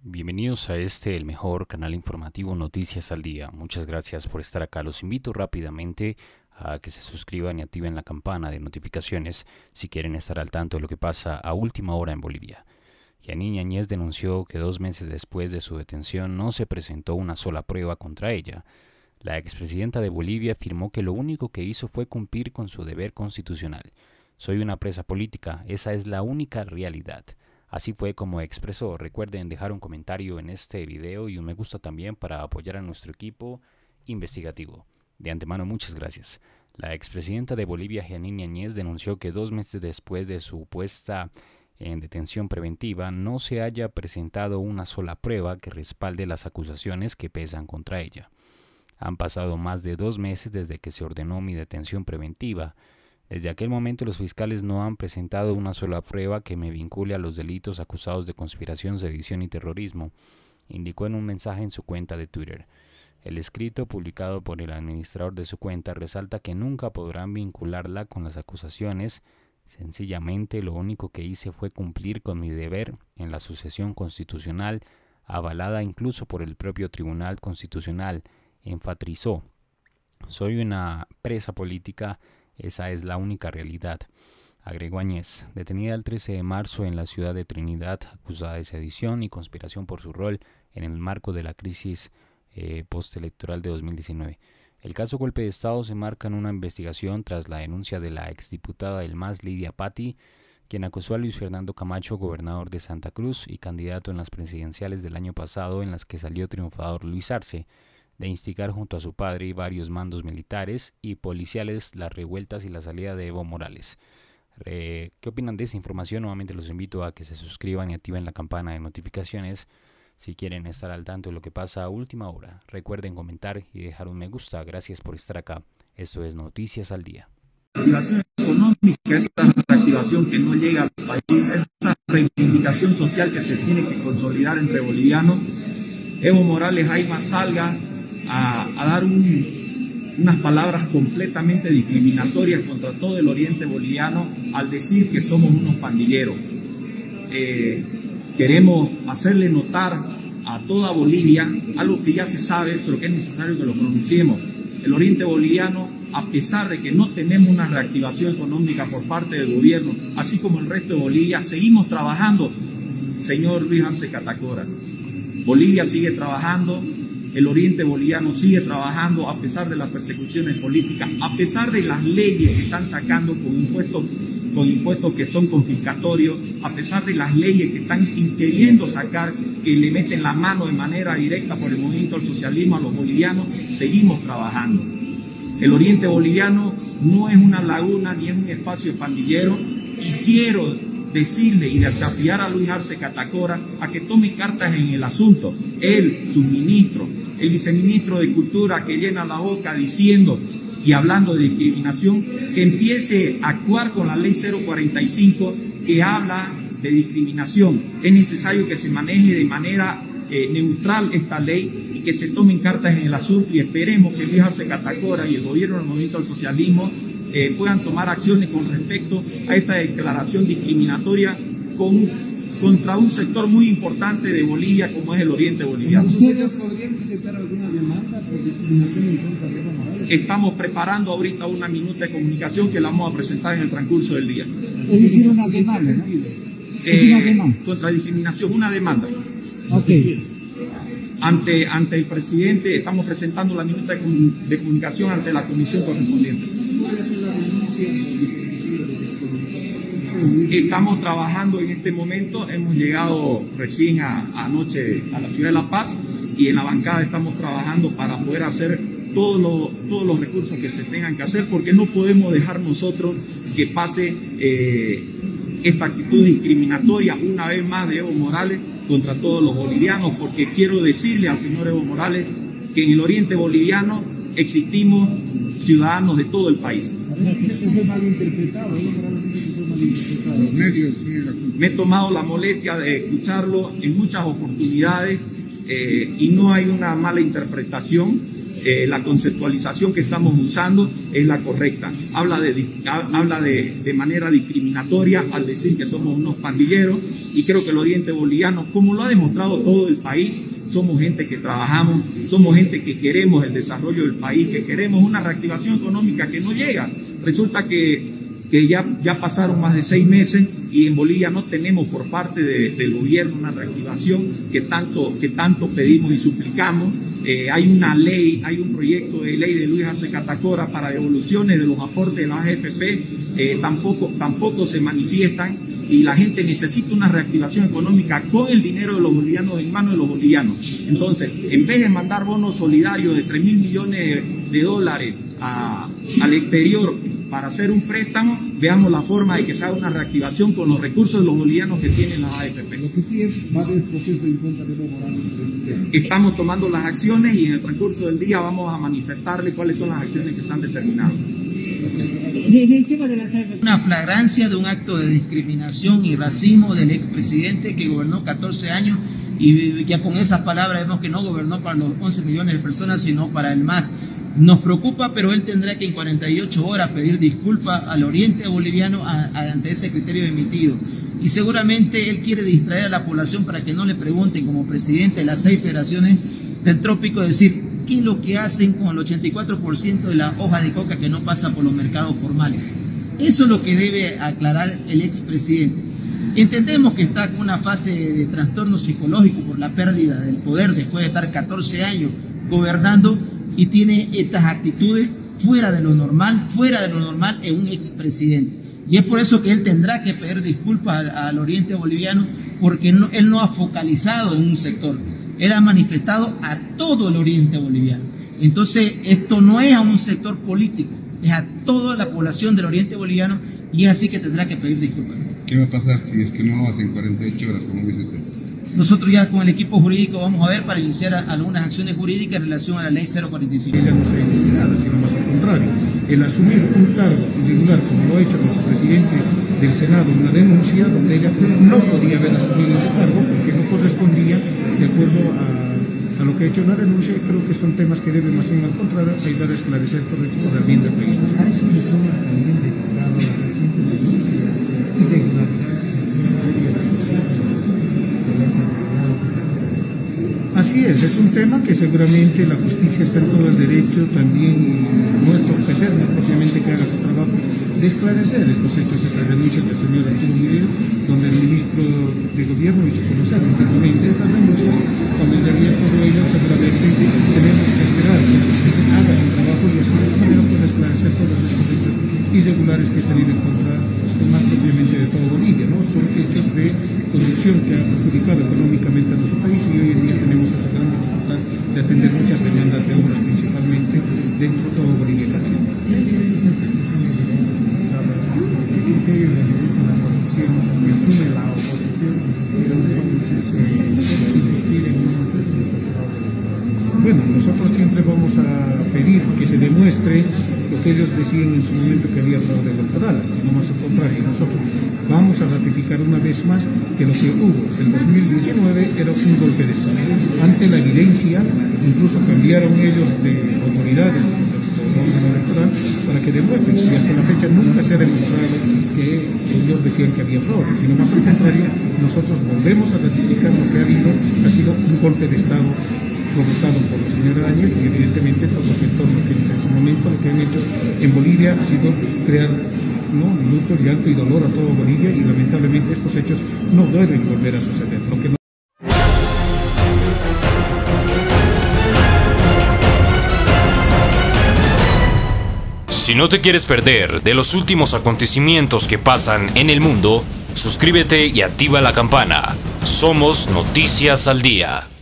Bienvenidos a el mejor canal informativo Noticias al Día. Muchas gracias por estar acá. Los invito rápidamente a que se suscriban y activen la campana de notificaciones si quieren estar al tanto de lo que pasa a última hora en Bolivia. Yanine Áñez denunció que 2 meses después de su detención no se presentó una sola prueba contra ella. La expresidenta de Bolivia afirmó que lo único que hizo fue cumplir con su deber constitucional. Soy una presa política, esa es la única realidad. Así fue como expresó. Recuerden dejar un comentario en este video y un me gusta también para apoyar a nuestro equipo investigativo. De antemano, muchas gracias. La expresidenta de Bolivia, Yanine Áñez, denunció que 2 meses después de su puesta en detención preventiva no se haya presentado una sola prueba que respalde las acusaciones que pesan contra ella. Han pasado más de 2 meses desde que se ordenó mi detención preventiva. Desde aquel momento los fiscales no han presentado una sola prueba que me vincule a los delitos acusados de conspiración, sedición y terrorismo, indicó en un mensaje en su cuenta de Twitter. El escrito publicado por el administrador de su cuenta resalta que nunca podrán vincularla con las acusaciones. Sencillamente lo único que hice fue cumplir con mi deber en la sucesión constitucional, avalada incluso por el propio Tribunal Constitucional, enfatizó. Soy una presa política, esa es la única realidad, agregó Áñez, detenida el 13 de marzo en la ciudad de Trinidad, acusada de sedición y conspiración por su rol en el marco de la crisis postelectoral de 2019. El caso Golpe de Estado se marca en una investigación tras la denuncia de la exdiputada del MAS, Lidia Patti, quien acusó a Luis Fernando Camacho, gobernador de Santa Cruz y candidato en las presidenciales del año pasado en las que salió triunfador Luis Arce, de instigar junto a su padre y varios mandos militares y policiales las revueltas y la salida de Evo Morales. ¿Qué opinan de esa información? Nuevamente los invito a que se suscriban y activen la campana de notificaciones si quieren estar al tanto de lo que pasa a última hora. Recuerden comentar y dejar un me gusta. Gracias por estar acá. Esto es Noticias al Día. Reactivación económica, esta reactivación que no llega al país, esa reivindicación social que se tiene que consolidar entre bolivianos. Evo Morales Ayma salga a dar unas palabras completamente discriminatorias contra todo el oriente boliviano al decir que somos unos pandilleros. Queremos hacerle notar a toda Bolivia algo que ya se sabe, pero que es necesario que lo pronunciemos. El oriente boliviano, a pesar de que no tenemos una reactivación económica por parte del gobierno, así como el resto de Bolivia, seguimos trabajando, señor Luis Arce Catacora. Bolivia sigue trabajando. El oriente boliviano sigue trabajando a pesar de las persecuciones políticas, a pesar de las leyes que están sacando con impuestos que son confiscatorios, a pesar de las leyes que están queriendo sacar, que le meten la mano de manera directa por el movimiento del socialismo a los bolivianos, seguimos trabajando. El oriente boliviano no es una laguna ni es un espacio pandillero y quiero decirle y desafiar a Luis Arce Catacora a que tome cartas en el asunto. Él, sus ministros, el viceministro de Cultura que llena la boca diciendo y hablando de discriminación, que empiece a actuar con la ley 045 que habla de discriminación. Es necesario que se maneje de manera neutral esta ley y que se tomen cartas en el asunto y esperemos que Luis Arce Catacora y el gobierno del movimiento del socialismo puedan tomar acciones con respecto a esta declaración discriminatoria contra un sector muy importante de Bolivia como es el oriente boliviano. ¿Ustedes podrían presentar alguna demanda por discriminación en contra de Evo Morales? Estamos preparando ahorita una minuta de comunicación que la vamos a presentar en el transcurso del día. Es decir, una demanda, ¿no? Es una demanda. Contra discriminación, una demanda. Ok. Ante el presidente estamos presentando la minuta de comunicación ante la comisión correspondiente. ¿Cuál es la denuncia de descolonización? Estamos trabajando en este momento, hemos llegado recién anoche a la ciudad de La Paz y en la bancada estamos trabajando para poder hacer todos los recursos que se tengan que hacer porque no podemos dejar nosotros que pase esta actitud discriminatoria una vez más de Evo Morales contra todos los bolivianos, porque quiero decirle al señor Evo Morales que en el oriente boliviano existimos ciudadanos de todo el país. Fue malinterpretado, Evo Morales fue malinterpretado. Los medios siguen la culpa. Me he tomado la molestia de escucharlo en muchas oportunidades y no hay una mala interpretación. la conceptualización que estamos usando es la correcta. Habla de manera discriminatoria al decir que somos unos pandilleros, y creo que el oriente boliviano, como lo ha demostrado todo el país, somos gente que trabajamos, somos gente que queremos el desarrollo del país, que queremos una reactivación económica que no llega. Resulta que ya pasaron más de 6 meses y en Bolivia no tenemos por parte del gobierno una reactivación que tanto pedimos y suplicamos. Hay una ley, hay un proyecto de ley de Luis Arce Catacora para devoluciones de los aportes de las AFP, tampoco se manifiestan, y la gente necesita una reactivación económica con el dinero de los bolivianos, en manos de los bolivianos. Entonces, en vez de mandar bonos solidarios de 3.000 millones de dólares al exterior para hacer un préstamo, veamos la forma de que se haga una reactivación con los recursos de los bolivianos que tienen las AFP. Lo que sí es más del proceso en contra de Evo Morales. Estamos tomando las acciones y en el transcurso del día vamos a manifestarle cuáles son las acciones que están determinadas. Una flagrancia de un acto de discriminación y racismo del expresidente que gobernó 14 años y ya con esas palabras vemos que no gobernó para los 11 millones de personas, sino para el MAS. Nos preocupa, pero él tendrá que en 48 horas pedir disculpas al oriente boliviano ante ese criterio emitido. Y seguramente él quiere distraer a la población para que no le pregunten, como presidente de las 6 federaciones del trópico, decir qué es lo que hacen con el 84% de la hoja de coca que no pasa por los mercados formales. Eso es lo que debe aclarar el expresidente. Entendemos que está en una fase de trastorno psicológico por la pérdida del poder después de estar 14 años gobernando, y tiene estas actitudes fuera de lo normal en un expresidente. Y es por eso que él tendrá que pedir disculpas al oriente boliviano, porque él no ha focalizado en un sector, él ha manifestado a todo el oriente boliviano. Entonces esto no es a un sector político, es a toda la población del oriente boliviano, y es así que tendrá que pedir disculpas. ¿Qué va a pasar si es que no hacen 48 horas, como dice usted? Nosotros ya con el equipo jurídico vamos a ver para iniciar algunas acciones jurídicas en relación a la ley 045. Ella no se ha eliminado, sino más al contrario. El asumir un cargo irregular, como lo ha hecho nuestro presidente del Senado, una denuncia donde ella no podía haber asumido ese cargo porque no correspondía de acuerdo a lo que ha hecho la denuncia, y creo que son temas que deben más bien al contrario ayudar a esclarecer todo esto por el bien del país. Así es un tema que seguramente la justicia está en todo el derecho, también no es torpecer, no es propiamente que haga su trabajo, de esclarecer estos hechos, esta denuncia del señor Arturo Murillo, donde el ministro de Gobierno hizo conocer internamente estas denuncias, cuando en realidad todo ello seguramente tenemos que esperar que la justicia haga su trabajo y así de esa manera pueda esclarecer todos estos hechos irregulares que ha tenido en contra, más propiamente de todo Bolivia, ¿no? Son hechos de corrupción que ha perjudicado económicamente a nuestro país, y hoy en día tenemos esa gran dificultad de atender muchas demandas de obras, principalmente dentro de todo Bolivia. Bueno, nosotros siempre vamos a pedir que se demuestre lo que ellos decían en su momento, que había fraude electoral, sino más al contrario. Nosotros vamos a ratificar una vez más que lo que hubo en 2019 era un golpe de Estado. Ante la evidencia, incluso cambiaron ellos de autoridades electoral para que demuestren, y hasta la fecha nunca se ha demostrado que ellos decían que había fraude, sino más al contrario, nosotros volvemos a ratificar lo que ha sido un golpe de Estado provocado por la señora Áñez, y evidentemente todo el sector, lo que en su momento lo que han hecho en Bolivia ha sido crear luto, llanto y dolor a todo Bolivia, y lamentablemente estos hechos no deben volver a suceder. Si no te quieres perder de los últimos acontecimientos que pasan en el mundo, suscríbete y activa la campana. Somos Noticias al Día.